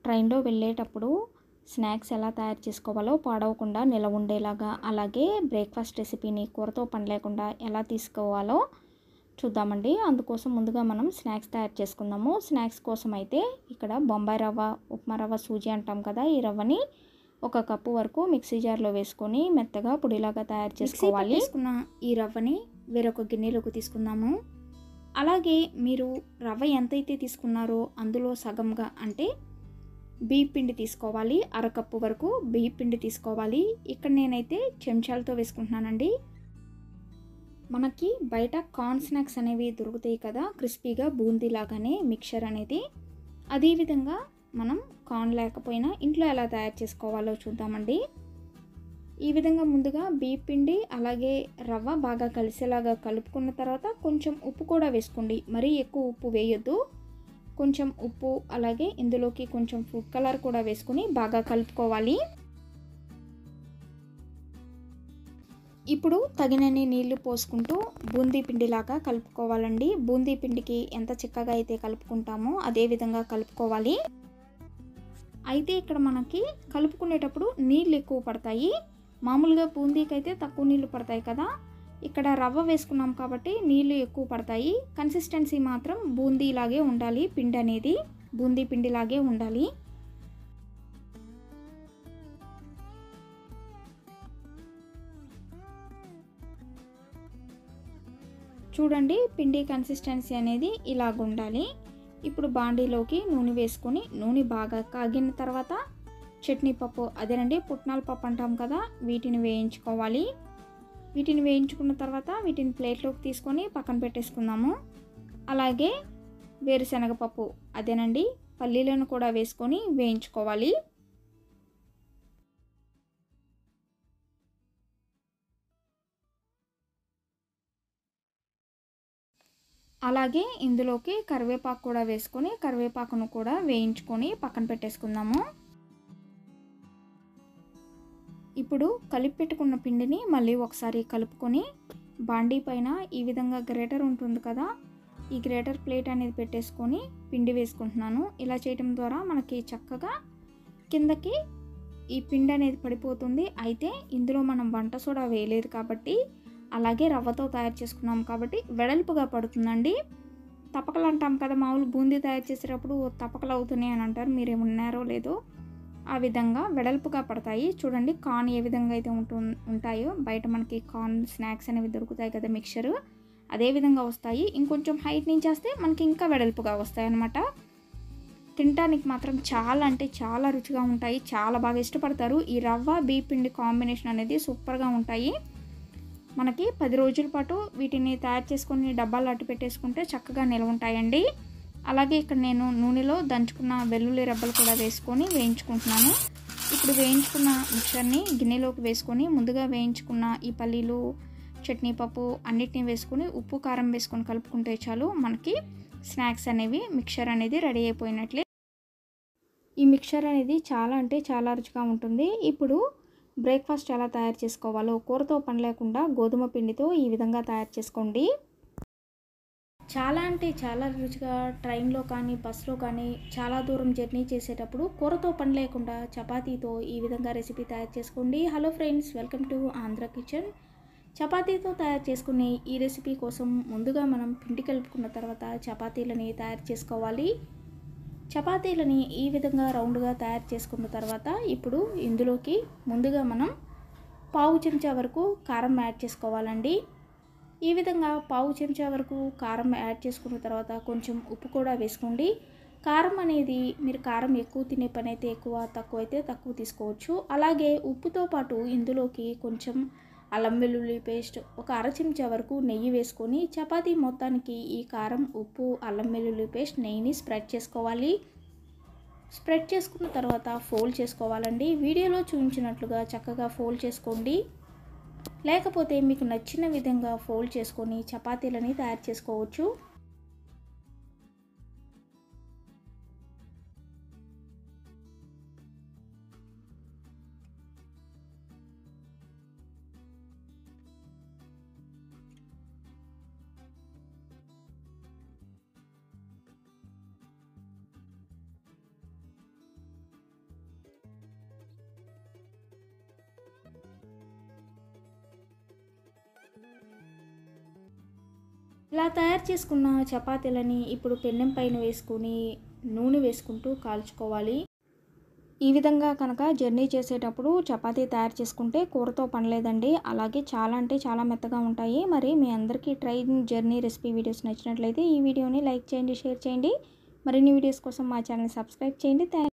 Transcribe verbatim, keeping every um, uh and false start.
ట్రైన్లో వెళ్ళేటప్పుడు స్నాక్స్ ఎలా తయారు చేసుకోవాలో పాడవకుండా నిలవ ఉండేలాగా, అలాగే బ్రేక్ఫాస్ట్ రెసిపీని కూరతో పని లేకుండా ఎలా తీసుకోవాలో చూద్దామండి. అందుకోసం ముందుగా మనం స్నాక్స్ తయారు చేసుకుందాము. స్నాక్స్ కోసం అయితే ఇక్కడ బొంబాయి రవ్వ, ఉప్మా రవ్వ, సూజీ అంటాం కదా, ఈ రవ్వని ఒక కప్పు వరకు మిక్సీ జార్లో వేసుకొని మెత్తగా పొడిలాగా తయారు చేసుకోవాలి. తీసుకున్న ఈ రవ్వని వేరొక గిన్నెలోకి తీసుకుందాము. అలాగే మీరు రవ్వ ఎంతైతే తీసుకున్నారో అందులో సగంగా అంటే బియ్య పిండి తీసుకోవాలి. అరకప్పు వరకు బియ్య పిండి తీసుకోవాలి. ఇక్కడ నేనైతే చెంచాలతో వేసుకుంటున్నానండి. మనకి బయట కార్న్ స్నాక్స్ అనేవి దొరుకుతాయి కదా, క్రిస్పీగా బూందీ లాగానే మిక్చర్ అనేది. అదేవిధంగా మనం కార్న్ లేకపోయినా ఇంట్లో ఎలా తయారు చేసుకోవాలో చూద్దామండి. ఈ విధంగా ముందుగా బియ్య పిండి అలాగే రవ్వ బాగా కలిసేలాగా కలుపుకున్న తర్వాత కొంచెం ఉప్పు కూడా వేసుకోండి. మరీ ఎక్కువ ఉప్పు వేయొద్దు, కొంచెం ఉప్పు అలాగే ఇందులోకి కొంచెం ఫుడ్ కలర్ కూడా వేసుకొని బాగా కలుపుకోవాలి. ఇప్పుడు తగినన్ని నీళ్లు పోసుకుంటూ బూందీ పిండిలాగా కలుపుకోవాలండి. బూందీ పిండికి ఎంత చిక్కగా అయితే కలుపుకుంటామో అదే విధంగా కలుపుకోవాలి. అయితే ఇక్కడ మనకి కలుపుకునేటప్పుడు నీళ్ళు ఎక్కువ పడతాయి. మామూలుగా బూందీకి అయితే తక్కువ నీళ్ళు పడతాయి కదా, ఇక్కడ రవ్వ వేసుకున్నాం కాబట్టి నీళ్ళు ఎక్కువ పడతాయి. కన్సిస్టెన్సీ మాత్రం బూందీలాగే ఉండాలి, పిండి అనేది బూందీ పిండిలాగే ఉండాలి. చూడండి, పిండి కన్సిస్టెన్సీ అనేది ఇలాగ ఉండాలి. ఇప్పుడు బాండీలోకి నూనె వేసుకొని నూనె బాగా కాగిన తర్వాత చట్నీ పప్పు, అదేనండి పుట్నాల పప్పు అంటాం కదా, వీటిని వేయించుకోవాలి. వీటిని వేయించుకున్న తర్వాత వీటిని ప్లేట్లోకి తీసుకొని పక్కన పెట్టేసుకుందాము. అలాగే వేరుశనగపప్పు, అదేనండి పల్లీలను కూడా వేసుకొని వేయించుకోవాలి. అలాగే ఇందులోకి కరివేపాకు కూడా వేసుకొని కరివేపాకును కూడా వేయించుకొని పక్కన పెట్టేసుకుందాము. ఇప్పుడు కలిపి పెట్టుకున్న పిండిని మళ్ళీ ఒకసారి కలుపుకొని బాండీ పైన ఈ విధంగా గ్రేటర్ ఉంటుంది కదా, ఈ గ్రేటర్ ప్లేట్ అనేది పెట్టేసుకొని పిండి వేసుకుంటున్నాను. ఇలా చేయడం ద్వారా మనకి చక్కగా కిందకి ఈ పిండి అనేది పడిపోతుంది. అయితే ఇందులో మనం వంట సోడా వేయలేదు కాబట్టి, అలాగే రవ్వతో తయారు చేసుకున్నాం కాబట్టి వెడల్పుగా పడుతుందండి. తపకలు అంటాం కదా, మామూలు బూందీ తయారు చేసేటప్పుడు తపకలు అవుతున్నాయి అని అంటారు, మీరేమన్నారో లేదో, ఆ విధంగా వెడల్పుగా పడతాయి. చూడండి కార్న్ ఏ విధంగా అయితే ఉంటు ఉంటాయో బయట మనకి కార్న్ స్నాక్స్ అనేవి దొరుకుతాయి కదా మిక్చరు, అదే విధంగా వస్తాయి. ఇంకొంచెం హైట్ నుంచి వస్తే మనకి ఇంకా వెడల్పుగా వస్తాయి అన్నమాట. తినడానికి మాత్రం చాలా అంటే చాలా రుచిగా ఉంటాయి, చాలా బాగా ఇష్టపడతారు. ఈ రవ్వ బియ్య పిండి కాంబినేషన్ అనేది సూపర్గా ఉంటాయి. మనకి పది రోజుల పాటు వీటిని తయారు చేసుకొని డబ్బాలు అట్టు పెట్టేసుకుంటే చక్కగా నిల్వ ఉంటాయండి. అలాగే ఇక్కడ నేను నూనెలో దంచుకున్న వెల్లుల్లి రెబ్బలు కూడా వేసుకొని వేయించుకుంటున్నాను. ఇప్పుడు వేయించుకున్న మిక్చర్ని గిన్నెలోకి వేసుకొని ముందుగా వేయించుకున్న ఈ పల్లీలు, చట్నీ పప్పు అన్నిటిని వేసుకొని ఉప్పు కారం వేసుకొని కలుపుకుంటే చాలు, మనకి స్నాక్స్ అనేవి మిక్చర్ అనేది రెడీ అయిపోయినట్లే. ఈ మిక్చర్ అనేది చాలా అంటే చాలా రుచిగా ఉంటుంది. ఇప్పుడు బ్రేక్ఫాస్ట్ ఎలా తయారు చేసుకోవాలో, కూరతో పని లేకుండా గోధుమ పిండితో ఈ విధంగా తయారు చేసుకోండి. చాలా అంటే చాలా రుచిగా ట్రైన్లో కానీ బస్సులో కానీ చాలా దూరం జర్నీ చేసేటప్పుడు కూరతో పని లేకుండా చపాతీతో ఈ విధంగా రెసిపీ తయారు చేసుకోండి. Hello friends, welcome to Andhra kitchen. చపాతీతో తయారు చేసుకునే ఈ రెసిపీ కోసం ముందుగా మనం పిండి కలుపుకున్న తర్వాత చపాతీలని తయారు చేసుకోవాలి. చపాతీలని ఈ విధంగా రౌండ్గా తయారు చేసుకున్న తర్వాత ఇప్పుడు ఇందులోకి ముందుగా మనం పావు చెంచా వరకు కారం యాడ్ చేసుకోవాలండి. ఈ విధంగా పావు చెంచా వరకు కారం యాడ్ చేసుకున్న తర్వాత కొంచెం ఉప్పు కూడా వేసుకోండి. కారం అనేది మీరు కారం ఎక్కువ తినే పని అయితే ఎక్కువ, తక్కువ అయితే తక్కువ తీసుకోవచ్చు. అలాగే ఉప్పుతో పాటు ఇందులోకి కొంచెం అల్లం వెల్లుల్లి పేస్ట్, ఒక అర చెంచా వరకు నెయ్యి వేసుకొని చపాతీ మొత్తానికి ఈ కారం, ఉప్పు, అల్లం వెల్లుల్లి పేస్ట్, నెయ్యిని స్ప్రెడ్ చేసుకోవాలి. స్ప్రెడ్ చేసుకున్న తర్వాత ఫోల్డ్ చేసుకోవాలండి. వీడియోలో చూపించినట్లుగా చక్కగా ఫోల్డ్ చేసుకోండి. లేకపోతే మీకు నచ్చిన విధంగా ఫోల్డ్ చేసుకొని చపాతీలని తయారు చేసుకోవచ్చు. ఇలా తయారు చేసుకున్న చపాతీలని ఇప్పుడు పెన్నెం పైన వేసుకొని నూనె వేసుకుంటూ కాల్చుకోవాలి. ఈ విధంగా కనుక జర్నీ చేసేటప్పుడు చపాతీ తయారు చేసుకుంటే కూరతో పని లేదండి. అలాగే చాలా అంటే చాలా మెత్తగా ఉంటాయి. మరి మీ అందరికీ ట్రైన్ జర్నీ రెసిపీ వీడియోస్ నచ్చినట్లయితే ఈ వీడియోని లైక్ చేయండి, షేర్ చేయండి. మరిన్ని వీడియోస్ కోసం మా ఛానల్ని సబ్స్క్రైబ్ చేయండి. థ్యాంక్